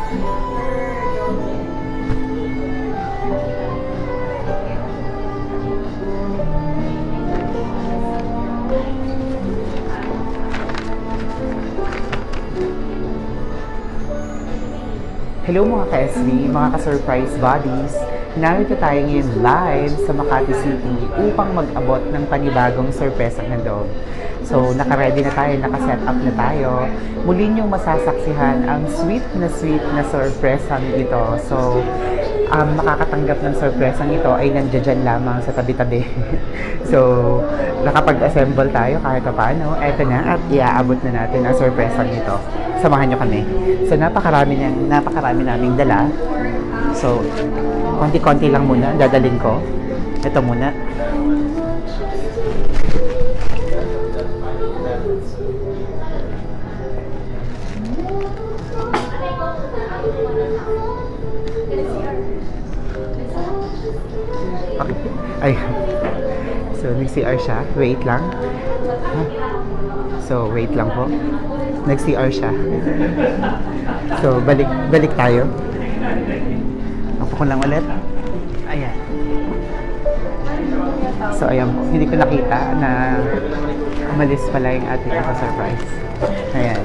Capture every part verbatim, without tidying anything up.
Hello mga ka-S B, mga ka-surprise buddies! Narito tayo ngayon live sa Makati City upang mag-abot ng panibagong sorpresang handog. So, naka-ready na tayo, naka-set up na tayo. Muli niyong masasaksihan ang sweet na sweet na sorpresang ito. So, um, makakatanggap ng sorpresang ito ay nandiyan lamang sa tabi-tabi. So, nakapag-assemble tayo kahit paano. Eto na at iaabot na natin ang sorpresang ito. Samahan nyo kami. So, napakarami, na, napakarami naming dala. So, konti-konti lang muna. Dadalhin ko. Ito muna. Okay. Ay. So, nag-C R siya. Wait lang. So, wait lang po. Nag-C R siya. So, balik balik tayo. Ako ko lang ulit. Ayan. So, ayan po. Hindi ko nakita na umalis pala yung ating surprise. Ayan.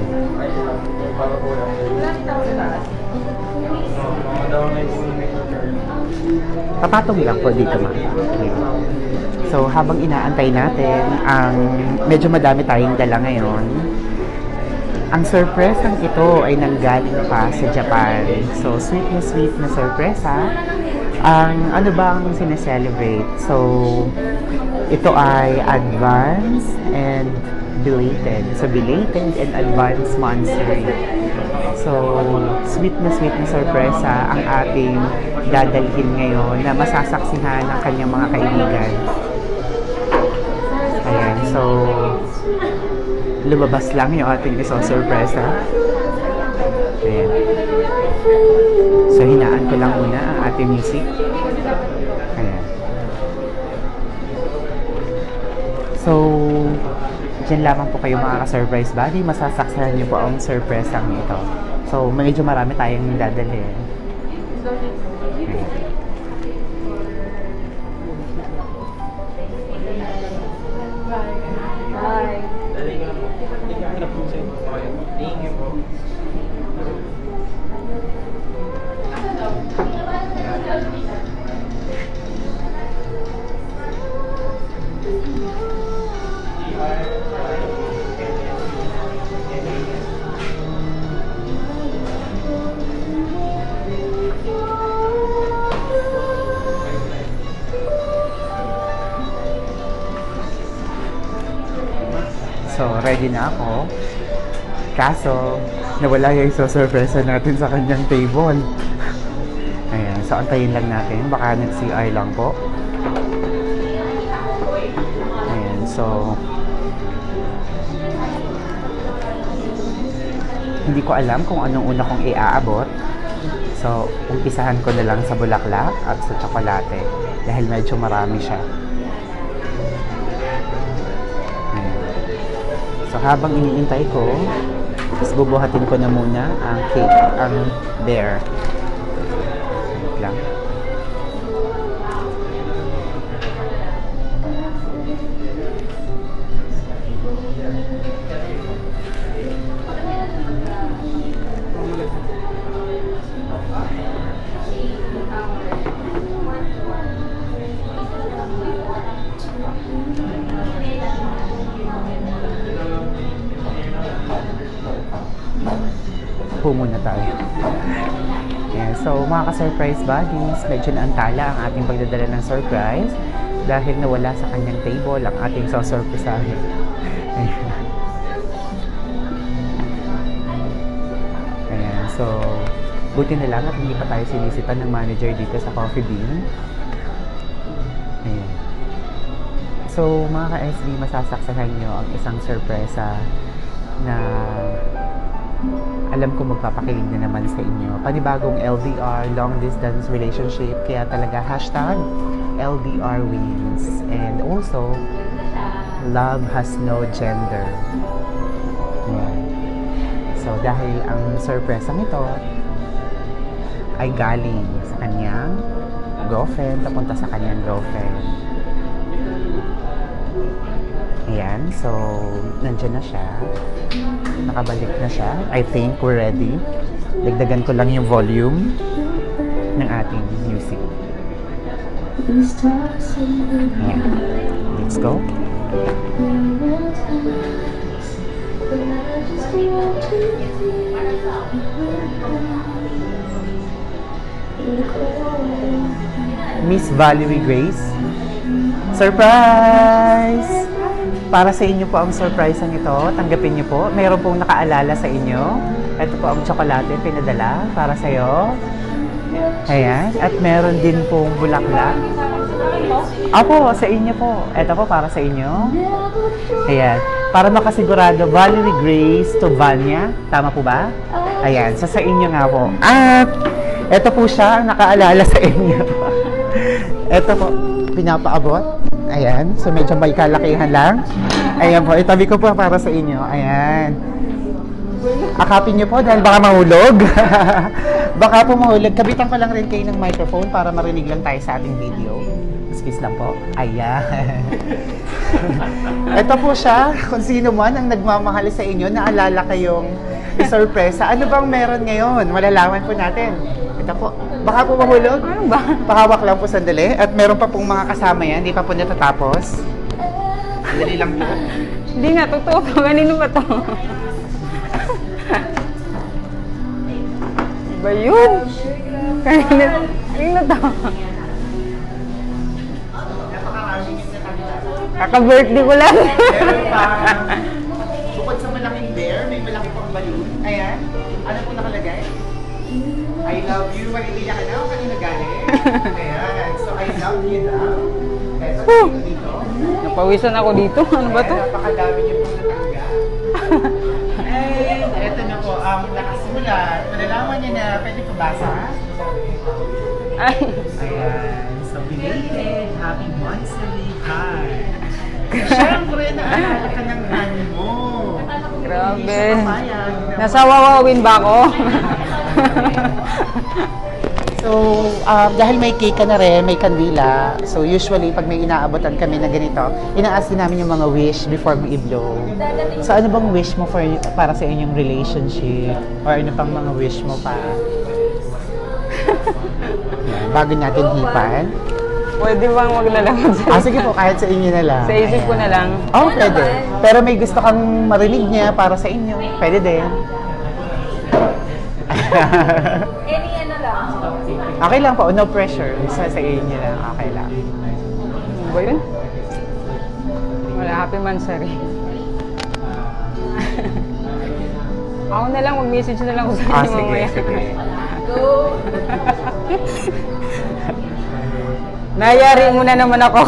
Papatong lang po dito, ma. So, habang inaantay natin, ang medyo madami tayong dala ngayon. Ang sorpresang ito ay nanggaling pa sa Japan. So, sweet na sweet na sorpresa. Ang ano ba ang sineselebrate? So, ito ay advance and belated. So, belated and advance monthsary. So, sweet na sweet na sorpresa ang ating dadalhin ngayon na masasaksihan ng kanyang mga kaibigan. Ayan, so lumabas lang yung ating isang sorpresa. Ayan. So, hinaan ko lang muna ang ating music. Ayan. So, dyan lamang po kayo mga ka-surprise buddy. Masasaksihan niyo po ang sorpresang ito. So, medyo marami tayong dadalhin. Ayan. Bye. So, ready na ako. Kaso, nawala yung so-surpresa natin sa kanyang table. Ayan. So, antayin lang natin. Baka nag-C R lang po. Ayan. So, hindi ko alam kung anong una kong iaabot. So, umpisahan ko na lang sa bulaklak at sa tsokolate. Dahil medyo marami siya. So, habang iniintay ko, tapos bubuhatin ko na muna ang cake, ang bear. Wait lang. Po muna tayo. Yeah, so, mga ka-surprise buddies, medyo naantala ang ating pagdadala ng surprise dahil nawala sa kanyang table ang ating sasurpresahin. Ayan. Ayan. So, buti na lang at hindi pa tayo sinisitan ng manager dito sa Coffee Bean. Ayan. So, mga ka-S B, masasaksahan nyo ang isang sorpresa na alam ko magpapakilig na naman sa inyo. Panibagong L D R, long distance relationship, kaya talaga hashtag L D R wins. And also, love has no gender. Ayan. So, dahil ang sorpresang ito ay galing sa kanyang girlfriend, papunta sa kanyang girlfriend. Ayan, so, nandiyan na siya. Nakabalik na siya. I think we're ready. Dagdagan ko lang yung volume ng ating music. Ayan. Let's go. Miss Valerie Grace, surprise! Para sa inyo po ang surprise ang ito. Tanggapin niyo po. Mayroon pong nakaalala sa inyo. Ito po ang tsokolate pinadala para sa iyo. Ayan. At meron din pong bulaklak. Apo, sa inyo po. Ito po para sa inyo. Ayan. Para makasigurado, Valerie Grace Tuvania. Tama po ba? Ayan. So, sa inyo nga po. At ito po siya ang nakaalala sa inyo. Ito po. Pinapaabot. Ayan. So, medyo may kalakihan lang. Ayan po. Itabi ko po para sa inyo. Ayan. Akapin niyo po dahil baka mahulog. Baka po mahulog. Kabitan ko lang rin kayo ng microphone para marinig lang tayo sa ating video. Excuse lang po. Ayan. Ito po siya. Kung sino man ang nagmamahal sa inyo, naalala kayong isorpresa. Ano bang meron ngayon? Malalaman po natin. Ito po. Baka po mahulog. Ano ba? Pahawak lang po sandali. At meron pa pong mga kasama yan. Hindi pa po natatapos. Sandali lang po. Hindi nga, totoo po. Kanino ba to? Ba yun? Kanino, kanino to? Kaka-birthday ko lang. Meron pa. Bukod sa malaking bear, may malaki pang balloon. Ayan. Ano po nakalagay? I love you. Manigiya ka na o kanina galing? Ayan. So, I love you na. Eto, dito. Napawisan ako dito. Ano ba to? Napakadami niyo pong natangga. Eh, eto na po. Um, nakasulat. Malalaman niya na pwede ko basa. Ay. Ayan. So, belated. Happy Monthsary card. Siyempre, naalala ka ng ano mo. Grabe. Nasa wawawin ba ako? So, um, dahil may cake ka na rin, may kandila. So, usually, pag may inaabotan kami na ganito, inaas din namin yung mga wish before mo i-blow. So, ano bang wish mo for, para sa inyong relationship? Or ano pang mga wish mo pa? Yan, bago natin hipan. Pwede bang maglalaman sa Ah, sige po, kahit sa inyo na lang. Sa isip ko na lang. Oh, pwede. Pero may gusto kang marinig niya para sa inyo. Pwede din. Any ano lang. Okay lang po, no pressure. Sa, sa inyo lang, okay lang. Ano ba yun? Wala, happy Monthsary. Ako na lang, mag-message na lang ko sa Ah, inyo sige, mamaya. sige. Go! Nayari mo na naman ako.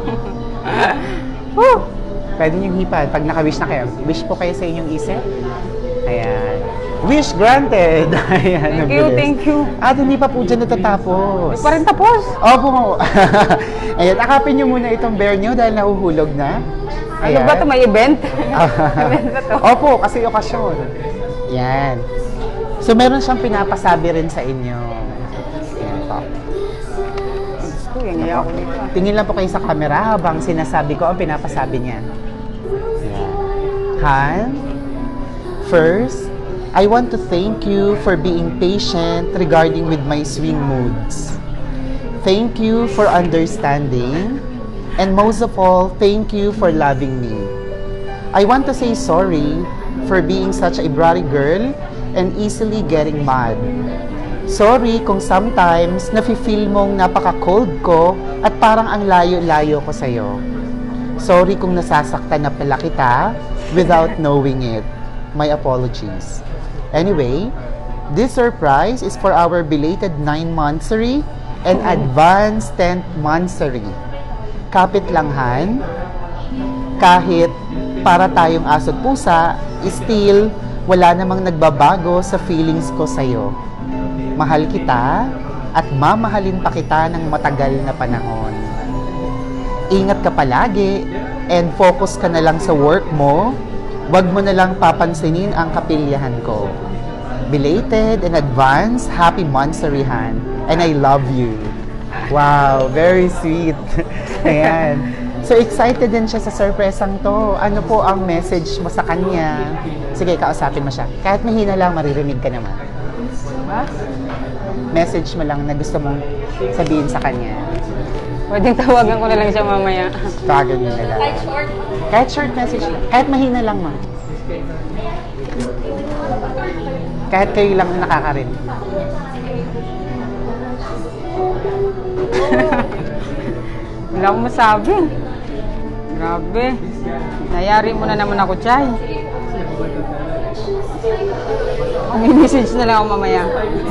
Woo! Pwede niyong hipan. Pag naka-wish na kayo, wish po kayo sa inyong isip. Ayan. Wish granted! Ayan, Thank you, thank you. At hindi pa po dyan natatapos. Hindi pa rin tapos. Opo. Ayan, akapin niyo muna itong bear niyo dahil nahuhulog na. Ano ba ito? May event? Event ba ito? Opo, kasi okasyon. Yan. So, meron siyang pinapasabi rin sa inyo. Ayan po. Uy, ang ako dito. Tingin lang po kayo sa camera habang sinasabi ko ang pinapasabi niya. Ayan. Han, first, I want to thank you for being patient regarding with my swing moods. Thank you for understanding. And most of all, thank you for loving me. I want to say sorry for being such a bratty girl and easily getting mad. Sorry kung sometimes nafe-feel mong napaka-cold ko at parang ang layo-layo ko sa'yo. Sorry kung nasasaktan na pala kita without knowing it. My apologies. Anyway, this surprise is for our belated nine monthsary and advanced tenth monthsary. Kapit lang, Han. Kahit para tayong asot pusa, still wala namang nagbabago sa feelings ko sa'yo. Mahal kita at mamahalin pa kita ng matagal na panahon. Ingat ka palagi and focus ka na lang sa work mo. Huwag mo na lang papansinin ang kapilyahan ko. belated in advance, happy Monthsary, Han. And I love you. Wow, very sweet. Ayan. So, excited din siya sa surpresang to. Ano po ang message mo sa kanya? Sige, kausapin mo siya. Kahit mahina lang, maririnig ka naman. Ba? Message mo lang na gusto mong sabihin sa kanya. Pwedeng tawagan ko na lang siya mamaya. Tawagan mo na lang. Kahit short? Kahit short message lang. Kahit mahina lang, ma. Kahit kayo lang nakakarinig. Wala akong masabi. Grabe. Nayari mo na naman ako, Chay. Mag-message na lang ako mamaya.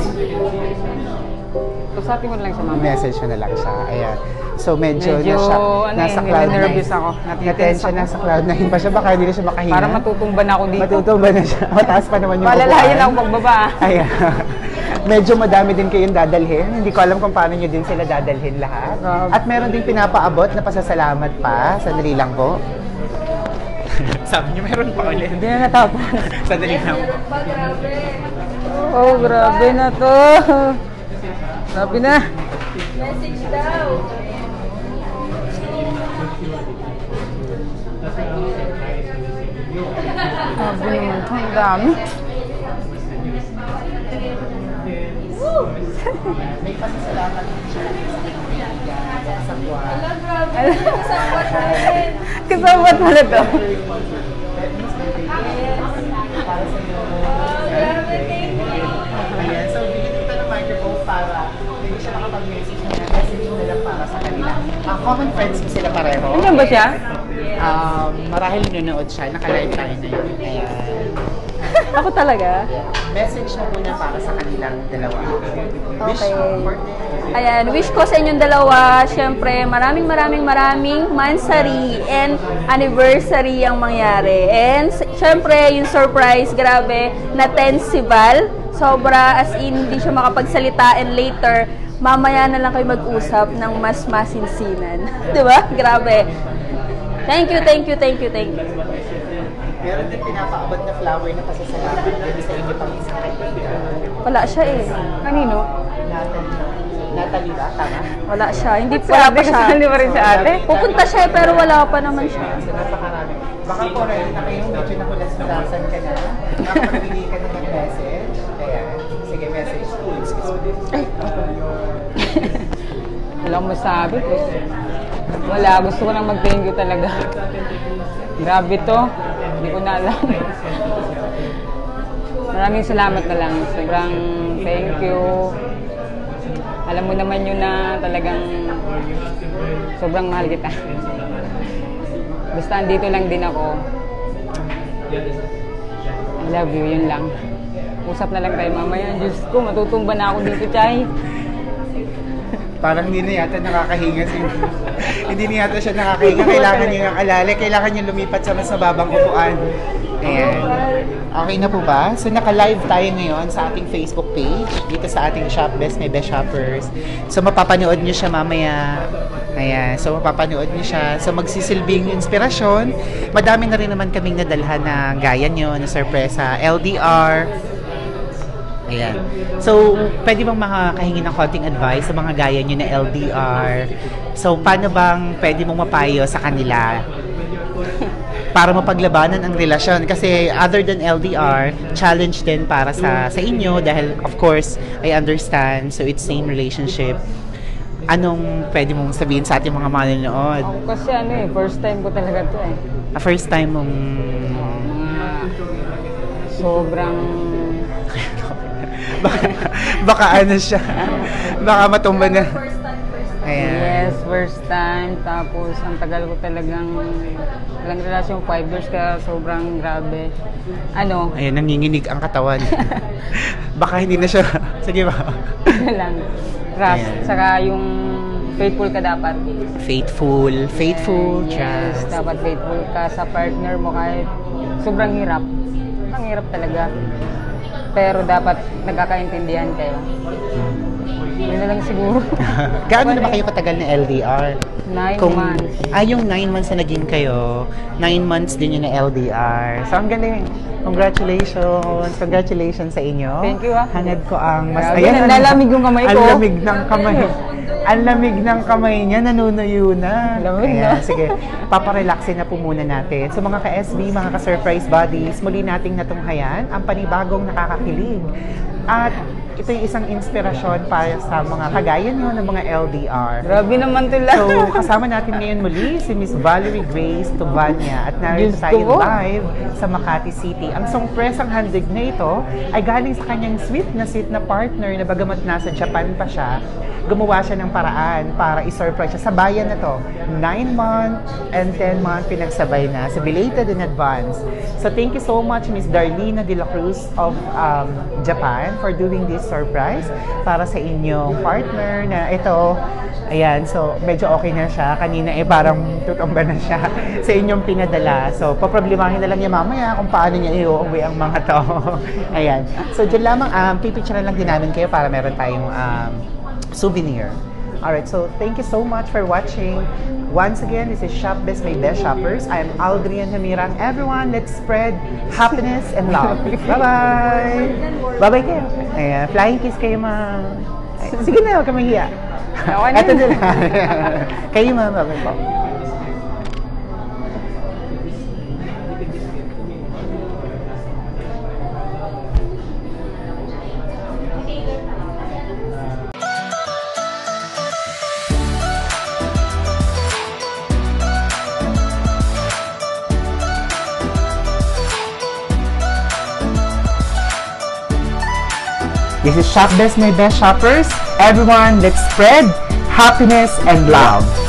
Usapin mo na lang siya mamaya. Message mo na lang siya. Ayan. So, medyo, Medyo nasa, ano, nasa eh, cloud nine. nervous ako. Natitense siya, nasa cloud nine pa siya. Baka hindi na siya makahinga. Para matutumba na ako dito. Matutumba na siya. Mataas pa naman yung Palalayan ako pagbaba. Ayan. Medyo madami din kayong dadalhin. Hindi ko alam kung paano nyo din sila dadalhin lahat. Grabe. At meron din pinapaabot na pasasalamat pa. Sandali lang po. Sabi niyo meron pa ulit. Hindi na natapos. Sandali lang po. Oh, grabe na to. Grabe na. Message daw. Grabe naman to. Ang dami. May pasasalamat din siya. Sa buwan. Kasama rin. Kasama pala to. Para sa iyo. Oh, grabe, thank you. Ayan, so bigyan kita ng microphone para hindi siya makapag-message na message mo lang para sa kanila. Ah, common friends mo sila pareho. Ano ba siya? Um, marahil nanonood siya, naka-live tayo na yun. Ayan. Ako talaga? Message mo muna para sa kanilang dalawa. Wish Okay. mo for them. Ayan, wish ko sa inyong dalawa, syempre, maraming maraming maraming Monthsary and anniversary ang mangyari. And syempre, yung surprise, grabe, na-tense si Val. Sobra, as in, hindi siya makapagsalita and later, mamaya na lang kayo mag-usap ng mas masinsinan. Diba? Grabe. Thank you, thank you, thank you, thank you. Meron din pinapaabot na flower na pasasalamat din sa inyo pang isang kaibigan. Wala siya eh. Kanino? Natalie. Natalie ba? Tama? Wala siya. Hindi po Wala wala pa pa siya. Hindi pa rin siya ate? Pupunta siya eh, pero wala pa naman siya. So, napakarami. Baka po rin na kayo medyo nakulas-kulasan ka na. Baka magbigay ka na ng message. Kaya, sige, message. Excuse me. Ay. Wala akong masabi. Wala. Gusto ko nang mag-thank you talaga. Grabe to. Hindi ko na alam. Maraming salamat na lang. Sobrang thank you. Alam mo naman yun na talagang sobrang mahal kita. Basta andito lang din ako. I love you, yun lang. Usap na lang tayo mamaya. Diyos ko, matutumba na ako dito, Chay. Parang hindi na yata nakakahinga si hindi na yata siya nakakahinga. Kailangan niya ng alala. Kailangan niya lumipat sa mas mababang upuan. Ayan. Okay na po ba? So, naka-live tayo ngayon sa ating Facebook page. Dito sa ating ShopBest My Best Shoppers. So, mapapanood niyo siya mamaya. Ayan. So, mapapanood niyo siya. So, magsisilbing inspirasyon. Madami na rin naman kaming nadalhan na gaya niyo, na sorpresa, L D R. Ayan. So, pwede bang makakahingi ng konting advice sa mga gaya nyo na L D R? So, paano bang pwede mong mapayo sa kanila para mapaglabanan ang relasyon? Kasi other than L D R, challenge din para sa sa inyo dahil of course, I understand. So, it's same relationship. Anong pwede mong sabihin sa ating mga manonood? Ako kasi ano eh, first time ko talaga to eh. A first time mong... Mga sobrang... baka, baka ano siya. Baka matumba na. Ayan. Yes, first time. Tapos, ang tagal ko talagang walang relasyon, five years ka, sobrang grabe. Ano? Ayan, nanginginig ang katawan. Baka hindi na siya. Sige ba? Ano lang. Trust. Ayan. Saka yung faithful ka dapat. Faithful. Faithful. Yes, Trust. dapat faithful ka sa partner mo kahit sobrang hirap. Ang hirap talaga. pero dapat nagkakaintindihan kayo. Yun na lang siguro. Gaano na ba kayo katagal na L D R? Nine Kung, months. Ah, yung nine months na naging kayo, nine months din yun na L D R. So, ang galing. Congratulations. Congratulations sa inyo. Thank you, ah. Hangad ko ang mas... Grabe, nalalamig yung kamay ko. Ang lamig ng kamay. Ang lamig ng kamay niya, nanunuyo na. Lamig Ayan, na. sige, paparelaxin na po muna natin. So mga ka-S B, mga ka-surprise buddies, muli nating natunghayan ang panibagong nakakakilig. At ito yung isang inspirasyon para sa mga kagaya nyo ng mga L D R. Grabe naman tila. So, kasama natin ngayon muli si Miss Valerie Grace Tuvania at narito Diyos tayo ko. live sa Makati City. Ang songpresang handig na ito ay galing sa kanyang sweet na sweet na partner na bagamat nasa Japan pa siya, gumawa siya ng paraan para i-surprise siya sa bayan na to. nine month and ten month pinagsabay na. So, belated in advance. So, thank you so much Miss Darlina Dela Cruz of um, Japan for doing this surprise para sa inyong partner na ito. Ayan, so medyo okay na siya. Kanina eh parang tutumba na siya sa inyong pinadala. So, paproblemahin na lang niya mamaya kung paano niya iuwi ang mga to. Ayan. So, dyan lamang, um, pipicture na lang din namin kayo para meron tayong um, souvenir. Alright, so thank you so much for watching. Once again, this is ShopBest My Best Shoppers. I am Aldrian Hamirang. Everyone, let's spread happiness and love. Bye-bye! Bye-bye kayo. Ayan, flying kiss kayo, ma. Ay, sige na, huwag ka mahiya. Ito na lang. Kayo, ma. Bye-bye po. This is ShopBest My Best Shoppers. Everyone, let's spread happiness and love.